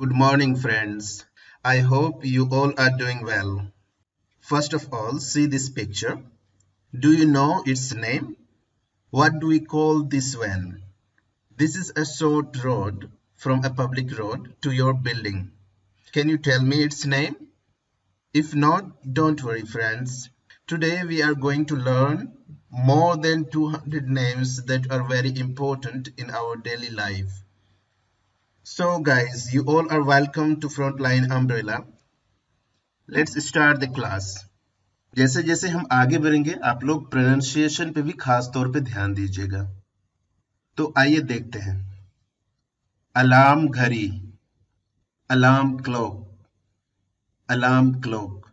Good morning, friends. I hope you all are doing well. First of all, see this picture. Do you know its name? What do we call this van? This is a short road from a public road to your building. Can you tell me its name? If not, don't worry, friends. Today we are going to learn more than 200 names that are very important in our daily life. So guys, you all are welcome to Frontline Umbrella. Let's start the class. जैसे जैसे हम आगे बढ़ेंगे आप लोग pronunciation पे भी खास तौर पे ध्यान दीजिएगा। तो आइए देखते हैं। अलार्म घड़ी, अलार्म क्लॉक, अलार्म क्लॉक।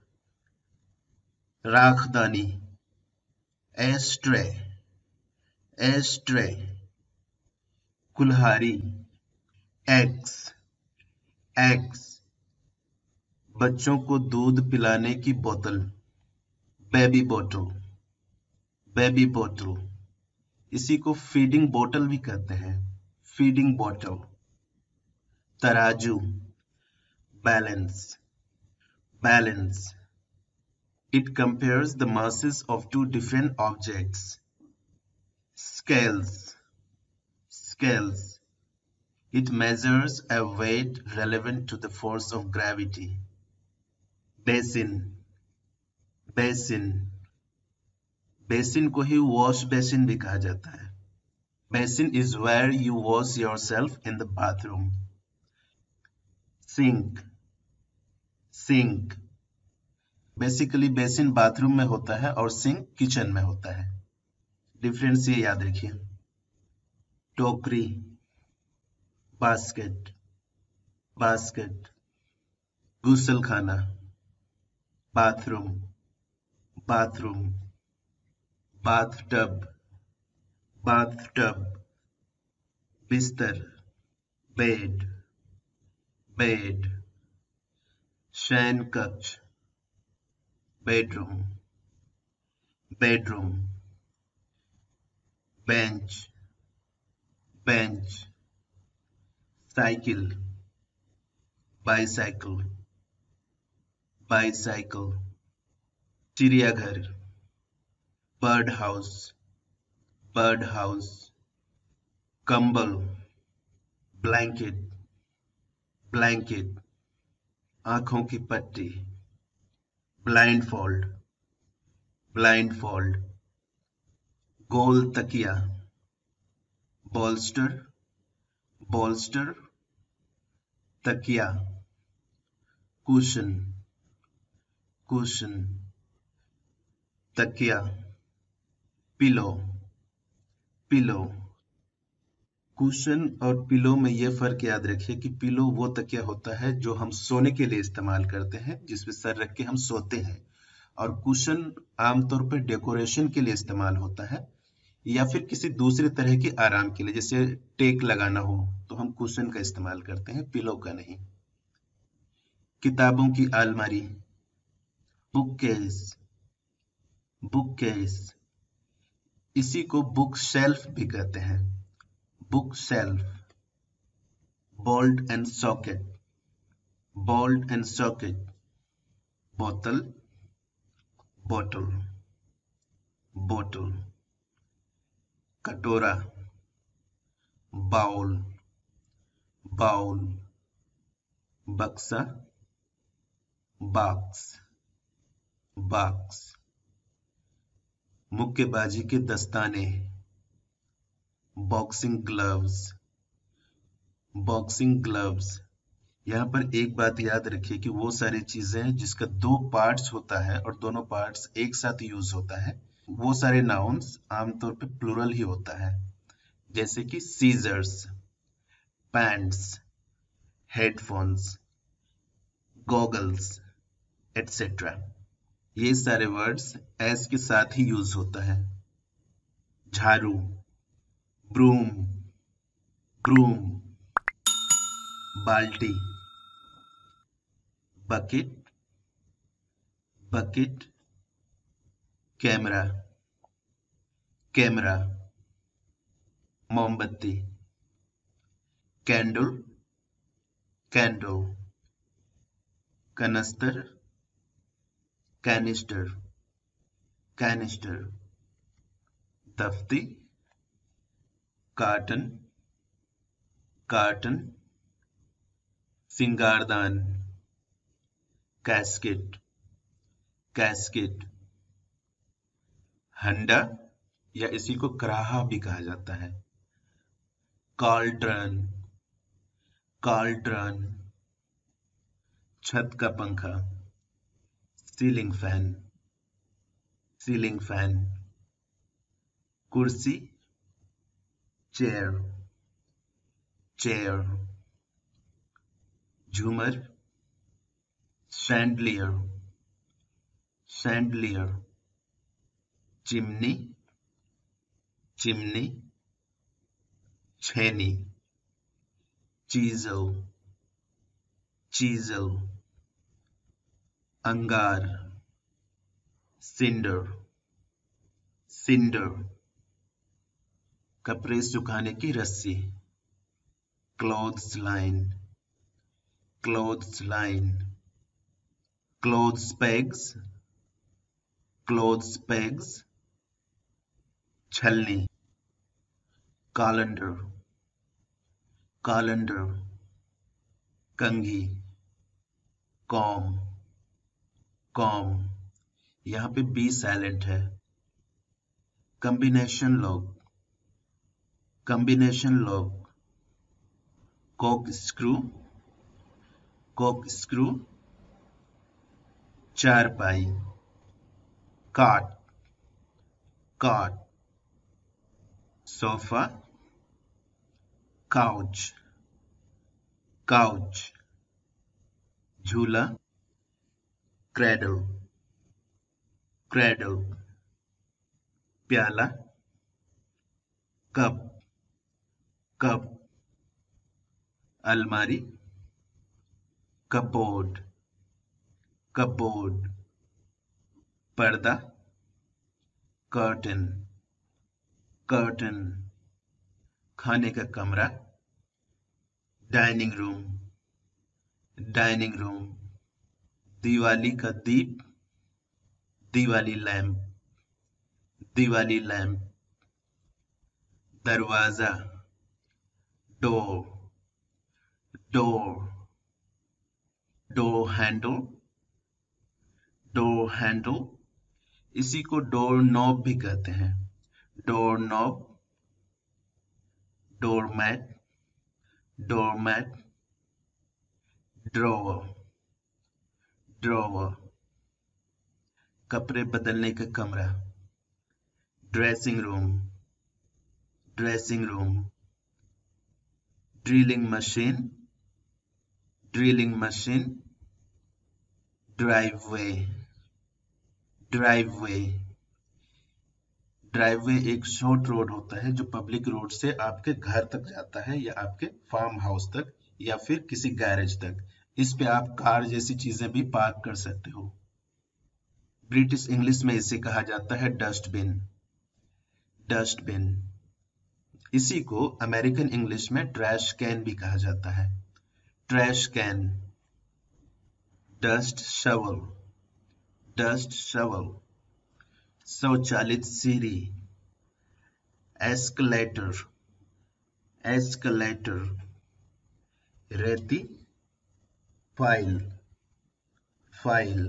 राखदानी, एस्ट्रे, एस्ट्रे। कुल्हाड़ी, एग्स, एग्स। बच्चों को दूध पिलाने की बोतल, बेबी बोतल, बेबी बोतल। इसी को फीडिंग बोतल भी कहते हैं, फीडिंग बोतल। तराजू, balance, balance. It compares the masses of two different objects. Scales, scales. It measures a weight relevant to the force of gravity. Basin, basin. Basin को ही wash basin भी कहा जाता है. Basin is where you wash yourself in the bathroom. Sink, sink. Basically basin bathroom में होता है और sink kitchen में होता है. डिफरेंस ये याद रखिए. टोकरी, बास्केट, बास्केट. गुसलखाना, बाथरूम, बाथरूम. Bathtub, bathtub. बिस्तर, बेड, बेड. शयन कक्ष, bedroom, bedroom. Bench, bench. Cycle, bicycle, bicycle. चिड़ियाघर, bird house, bird house. कंबल, blanket, blanket. आंखों की पट्टी, blindfold, blindfold. गोल तकिया, bolster, bolster. तकिया, cushion, cushion. तकिया, pillow, pillow. कुशन और पिलो में ये फर्क याद रखिए कि पिलो वो तकिया होता है जो हम सोने के लिए इस्तेमाल करते हैं, जिसमें सर रख के हम सोते हैं, और कुशन आमतौर पर डेकोरेशन के लिए इस्तेमाल होता है या फिर किसी दूसरे तरह के आराम के लिए, जैसे टेक लगाना हो तो हम कुशन का इस्तेमाल करते हैं, पिलो का नहीं. किताबों की अलमारी, बुक केस, बुक केस. इसी को बुक शेल्फ भी कहते हैं, book shelf. Bolt and socket, bolt and socket. बोतल, बोतल, बोतल. कटोरा, बाउल, बाउल. बक्सा, बॉक्स, बॉक्स. मुक्केबाजी के दस्ताने, बॉक्सिंग ग्लव्स, बॉक्सिंग ग्लव्स. यहाँ पर एक बात याद रखिए कि वो सारी चीजें जिसका दो पार्ट्स होता है और दोनों पार्ट्स एक साथ यूज होता है, वो सारे नाउन्स आमतौर पे प्लूरल ही होता है, जैसे कि scissors, pants, headphones, goggles, etcetera. ये सारे वर्ड्स एस के साथ ही यूज होता है. झाड़ू, ब्रूम, ब्रूम. बाल्टी, बकेट, बकेट. Camera, camera. मोमबत्ती, कैंडल, कैंडल, कनस्तर, कैनिस्टर, कैनिस्टर, तफ्ती, कार्टन, कार्टन, सिंगारदान, कैस्केट, कैस्केट, हंडा या इसी को कराहा भी कहा जाता है, कॉल्ड्रन, कॉल्ड्रन, छत का पंखा, सीलिंग फैन, सीलिंग फैन, कुर्सी, चेयर, चेयर, झूमर, शैंडलियर, शैंडलियर, चिमनी, चिमनी, छेनी, चीजल, चीजल, अंगार, सिंडर, सिंडर, कपड़े सुखाने की रस्सी, clothes line, clothes line, clothes pegs, clothes pegs, छलनी, कैलेंडर, कैलेंडर, कंघी, कॉम, कॉम, यहाँ पे बी साइलेंट है, combination lock, combination lock, corkscrew, corkscrew, चारपाई, cot, cot, sofa, couch, couch, झूला, क्रेडल, क्रेडल, प्याला, कप, कप, अलमारी, cupboard, cupboard, पर्दा, कर्टन, कर्टन, खाने का कमरा, dining room, dining room, Diwali का दीप, दिवाली लैंप, दिवाली लैंप, दरवाजा, door, door, door handle, door handle, इसी को डोर नॉब भी कहते हैं, door knob, door mat, door mat, drawer, drawer, कपड़े बदलने का कमरा, dressing room, dressing room, drilling machine, drilling machine, driveway, driveway, driveway एक शॉर्ट रोड होता है जो पब्लिक रोड से आपके घर तक जाता है या आपके फार्म हाउस तक या फिर किसी गैरेज तक। इस पे आप कार जैसी चीजें भी पार्क कर सकते हो। ब्रिटिश इंग्लिश में इसे कहा जाता है डस्टबिन, डस्टबिन। इसी को अमेरिकन इंग्लिश में ट्रैश कैन भी कहा जाता है, trash can. Dust shovel, dust shovel, स्वचालित सीढ़ी, एस्केलेटर, एस्केलेटर, रेती, file, file,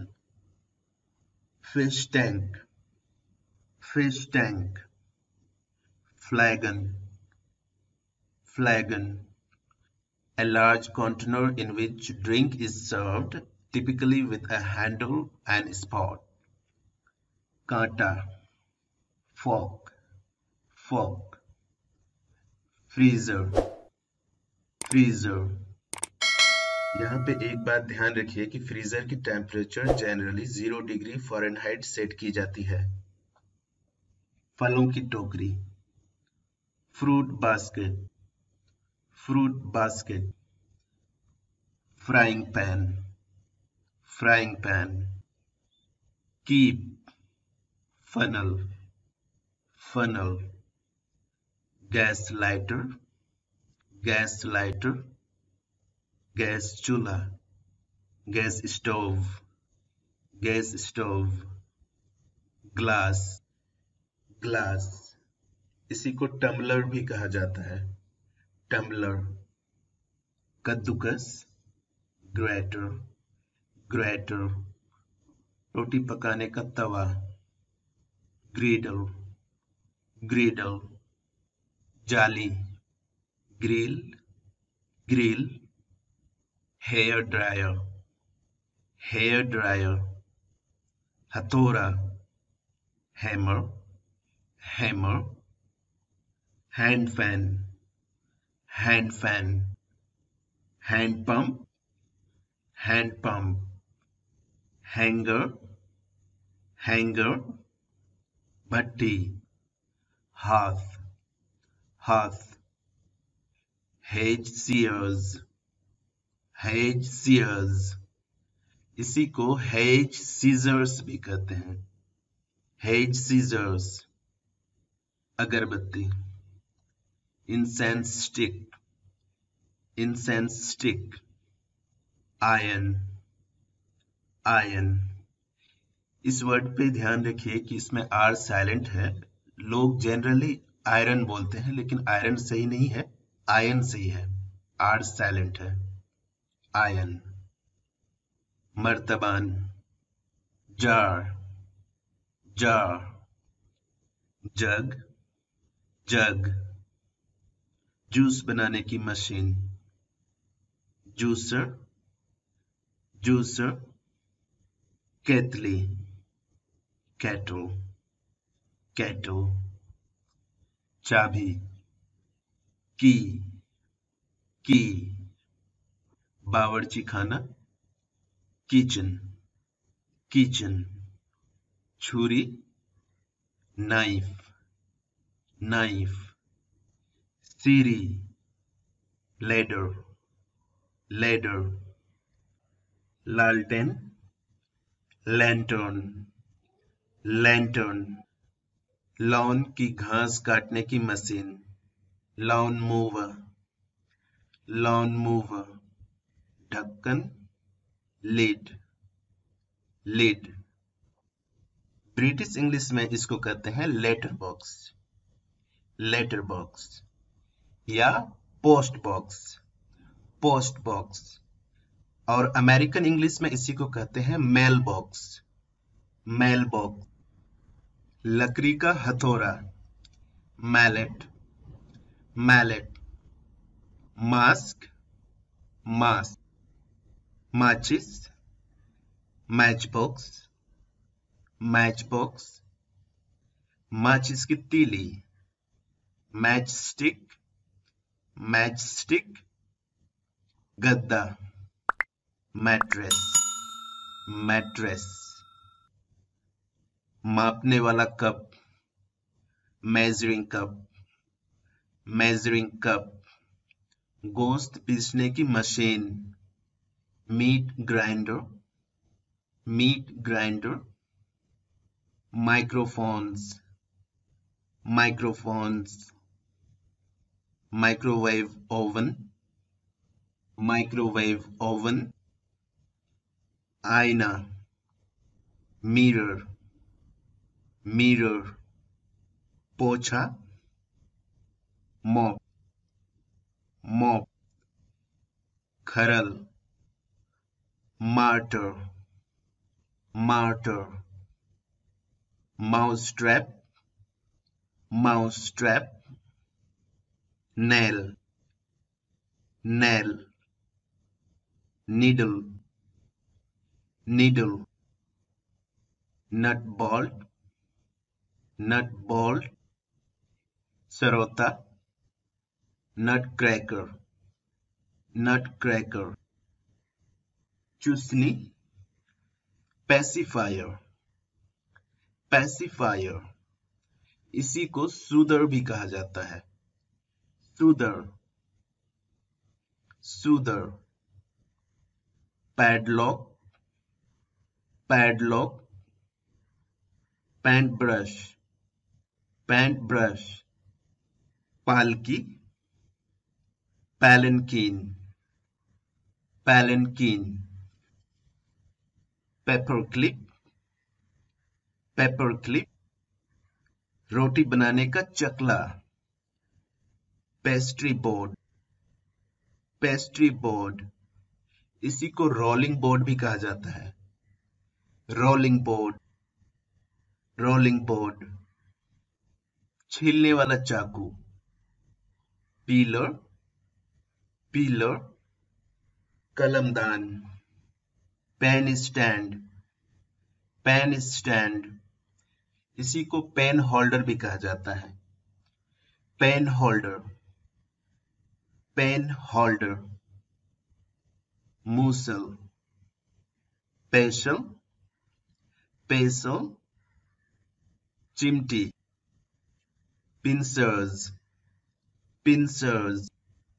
fish tank, fish tank, flagon, flagon, a large container in which drink is served, typically with a handle and spout. कांटा, fork, fork, freezer, freezer। यहाँ पे एक बात ध्यान रखिए कि फ्रीजर की temperature generally 0 degree Fahrenheit set की जाती है। फलों की टोकरी, fruit basket, fruit basket, frying pan, frying pan, कीप, funnel, funnel, gas lighter, gas lighter, gas चूल्हा, gas stove, gas stove, glass, glass, इसी को टम्बलर भी कहा जाता है, टम्बलर, कद्दूकस, ग्रेटर, ग्रेटर, रोटी पकाने का तवा, ग्रिडल, ग्रिडल, जाली, grill, grill, hair dryer, hair dryer, हथौड़ा, hammer, hammer, hand fan, hand fan, hand pump, hand pump, hanger, hanger, भट्टी, hearth, hearth, hedge seers, hedge seers, इसी को हेज सीजर्स भी कहते हैं, हेज सीजर्स, अगरबत्ती, incense stick, incense stick, iron, iron, इस word पे ध्यान रखिए कि इसमें आर साइलेंट है। लोग जनरली आयरन बोलते हैं, लेकिन आयरन सही नहीं है, आयन सही है, आर साइलेंट है, आयन, मर्तबान, jar, jar, jug, jug, juice बनाने की मशीन, जूसर, जूसर, केतली, केटल, केटल, चाबी, की, की, बावर्ची खाना, किचन, किचन, छुरी, नाइफ, नाइफ, सीढ़ी, लेडर, लेडर, लालटेन, लैंटर्न, लैंटर्न, लॉन की घास काटने की machine, lawn mower, lawn mower, ढक्कन, लिड, लिड, ब्रिटिश इंग्लिश में इसको कहते हैं लेटर बॉक्स, लेटर बॉक्स या पोस्ट बॉक्स, पोस्ट बॉक्स, और अमेरिकन इंग्लिश में इसी को कहते हैं मेल बॉक्स, मेल बॉक्स, लकड़ी का हथौड़ा, मैलेट, मैलेट, मास्क, मास्क, माचिस, मैच बॉक्स, मैच बॉक्स, माचिस की तीली, मैच स्टिक, मैच स्टिक, गद्दा, मैट्रेस, मैट्रेस, मापने वाला cup, measuring cup, measuring cup, गोश्त पीसने की machine, meat grinder, meat grinder, microphones, microphones, microwave oven, microwave oven, आईना, मिरर, मिरर, पोछा, मॉप, मॉप, खरल, mortar, mortar, mousetrap, mousetrap, nail, nail, needle, needle, nut bolt, nut bolt, सरोता, nutcracker, नट cracker, चूसनी, pacifier, pacifier, इसी को soother भी कहा जाता है, soother, soother, padlock, padlock, paint brush, paint brush, पालकी, पैलनकीन, palanquin, paperclip, paperclip, रोटी बनाने का चकला, पेस्ट्री बोर्ड, पेस्ट्री बोर्ड, इसी को रोलिंग बोर्ड भी कहा जाता है, रोलिंग बोर्ड, रोलिंग बोर्ड, छीलने वाला चाकू, पीलर, पीलर, कलमदान, पेन स्टैंड, पेन स्टैंड, इसी को पेन होल्डर भी कहा जाता है, पेन होल्डर, पेन होल्डर, मूसल, पेशल, पेसल, चिमटी, पिंसर्स, पिंसर्स,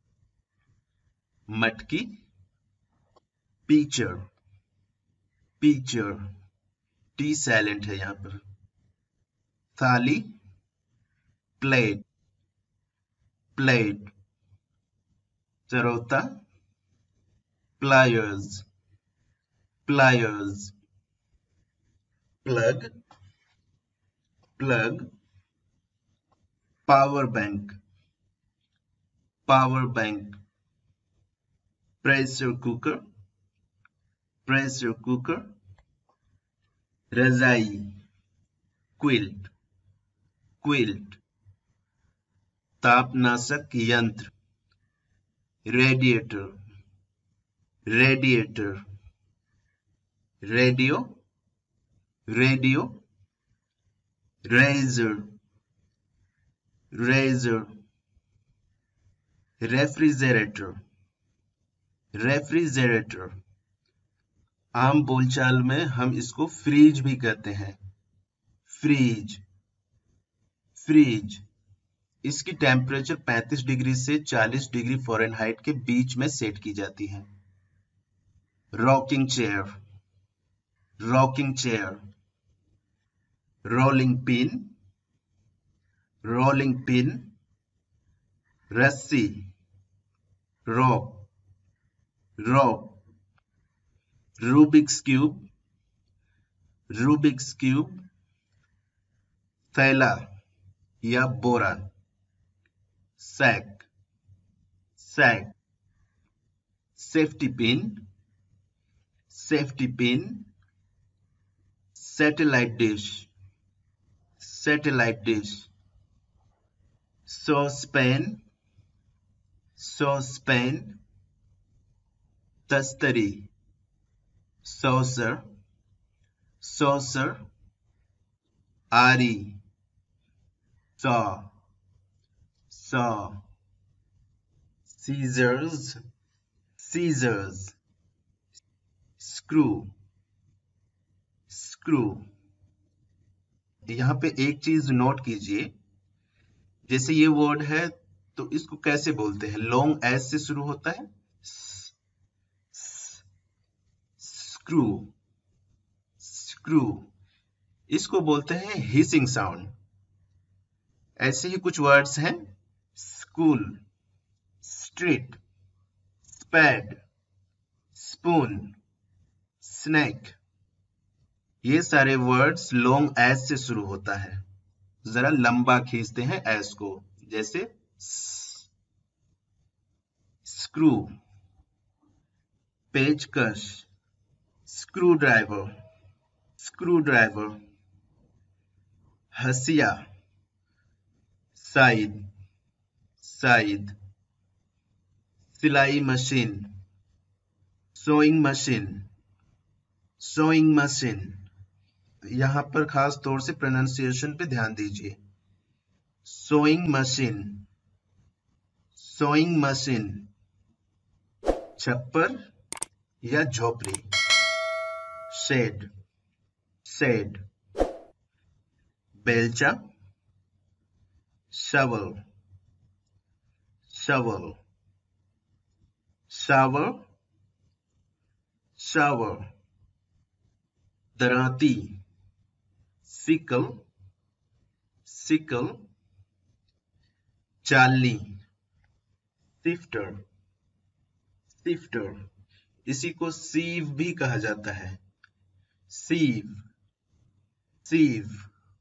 मटकी, पीचर, पीचर, टी साइलेंट है यहां पर, थाली, प्लेट, प्लेट, चरौता, pliers, pliers, plug, plug, power bank, power bank, pressure cooker, pressure cooker, रजाई, क्विल्ट, क्विल्ट, तापनाशक यंत्र, radiator, radiator, radio, radio, razor, razor, refrigerator, refrigerator, आम बोलचाल में हम इसको फ्रीज भी कहते हैं, फ्रीज, फ्रीज, इसकी टेम्परेचर 35 डिग्री से 40 डिग्री फ़ारेनहाइट के बीच में सेट की जाती है, rocking chair, rocking chair, rolling pin, rolling pin, रस्सी, rope, rope, Rubik's cube, Rubik's cube, थैला या बोरा, sack, sack, safety pin, safety pin, satellite dish, satellite dish, saucepan, saucepan, तस्तरी, सॉसर, सॉसर, आरी, saw, saw, scissors, scissors, screw, screw. यहां पे एक चीज नोट कीजिए, जैसे ये वर्ड है तो इसको कैसे बोलते हैं, लॉन्ग एस से शुरू होता है, स्क्रू, स्क्रू, इसको बोलते हैं हिसिंग साउंड। ऐसे ही कुछ वर्ड्स हैं, school, street, spade, spoon, snack, ये सारे वर्ड्स लॉन्ग एस से शुरू होता है, जरा लंबा खींचते हैं एस को, जैसे स्क्रू, पेचकश, स्क्रू ड्राइवर, स्क्रू ड्राइवर, हसिया, साइद, साइद, सिलाई machine, sewing machine, sewing machine. यहां पर खास तौर से प्रोनाउंसिएशन पे ध्यान दीजिए, सोइंग मशीन, सोइंग मशीन, छप्पर या झोपड़ी, शेड, शेड, बेलचा, शवल, शवल, शावर, शावर, दराती, सिकल, सिकल, चालनी, सिफ्टर, सिफ्टर, इसी को सीव भी कहा जाता है। सीव, सीव।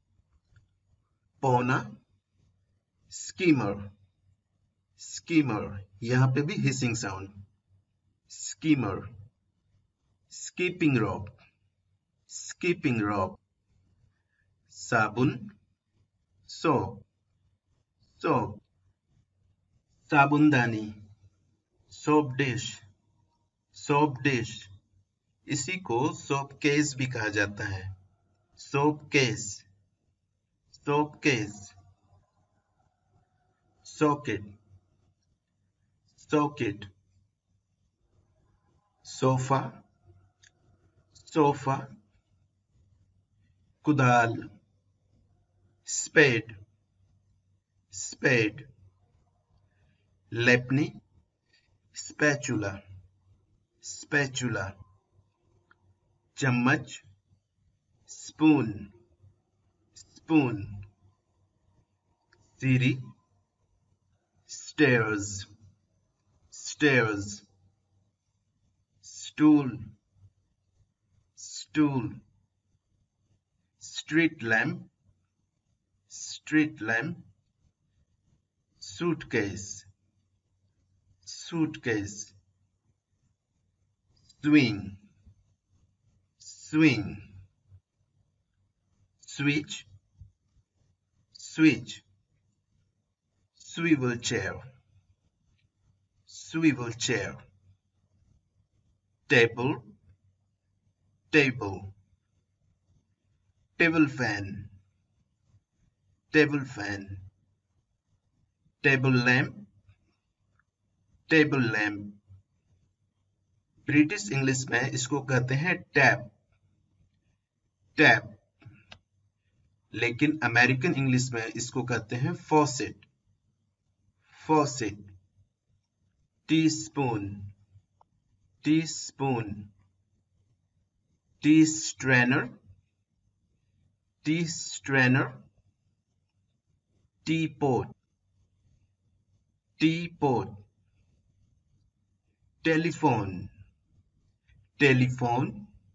पौना, स्कीमर, स्कीमर। यहां पे भी hissing sound. Skimmer. Skipping rock, skipping rock. साबुन, सोप, सोप। साबुनदानी, सोप डिश, सोप डिश। इसी को सोप केस भी कहा जाता है। Soap case, soap case. Socket, socket. Sofa, sofa. कुदाल, स्पेड, स्पेड। लेपनी, स्पैचुला, स्पैचुला। चम्मच, स्पून, स्पून। सीढ़ी, stairs, stairs. Stool, stool. Street lamp, street lamp. Suitcase, suitcase. Swing, swing. Switch, switch. swivel chair, swivel chair. Table, table. Table fan, table fan. Table lamp, table lamp. British English में इसको कहते हैं tap, tap. लेकिन American English में इसको कहते हैं faucet, faucet. Teaspoon, teaspoon. Tea strainer, tea strainer. Teapot, teapot. Telephone, telephone.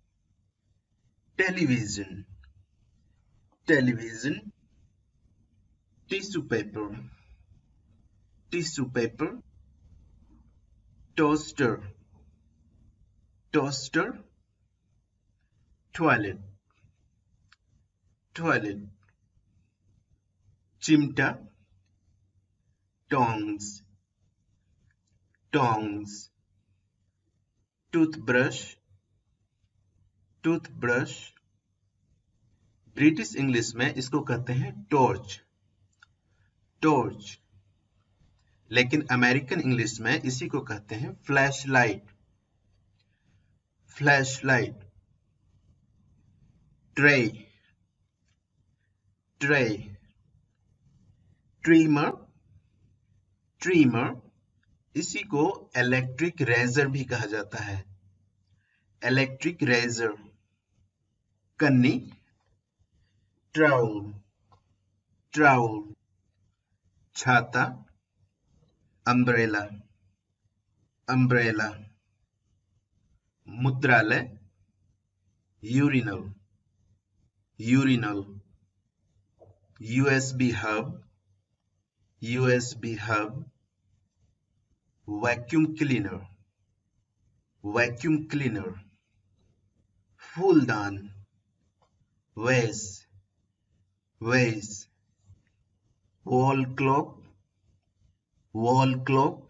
Television, television. Tissue paper, tissue paper. Toaster, toaster. Toilet, toilet. चिमटा, tongs, tongs. Toothbrush, toothbrush. British English में इसको कहते हैं torch, torch. लेकिन American English में इसी को कहते हैं flashlight, flash light. Tray, tray. Trimmer, trimmer. इसी को इलेक्ट्रिक रेजर भी कहा जाता है, इलेक्ट्रिक रेजर। कन्नी, ट्राउल, ट्राउल। छाता, अम्ब्रेला, अम्ब्रेला। मूत्रालय, urinal, urinal. USB hub, USB hub. Vacuum cleaner, vacuum cleaner. फूलदान, vase, vase. Wall clock, wall clock.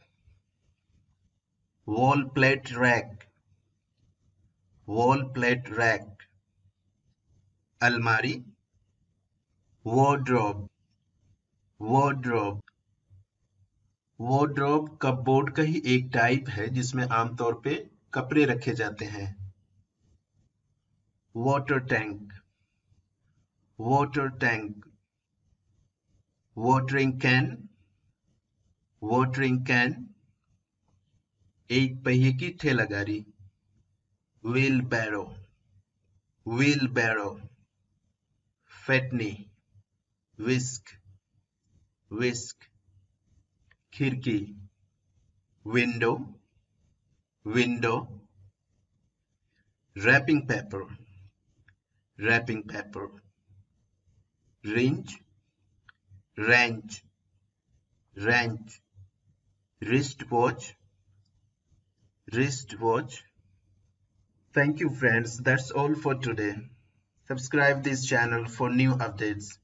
Wall plate rack, wall plate rack. अलमारी, वार्डरोब, वार्डरोब। वार्डरोब कपबोर्ड का ही एक type है जिसमें आमतौर पे कपड़े रखे जाते हैं। Water tank, water tank. Watering can, watering can. एक पहिए की ठेला गाड़ी, व्हील बैरो, व्हील बैरो। फेटनी, विस्क, विस्क। खिड़की, window, window. wrapping paper, wrapping paper, wrench, wrench, wrench, wristwatch, wristwatch. Thank you friends, that's all for today. Subscribe this channel for new updates.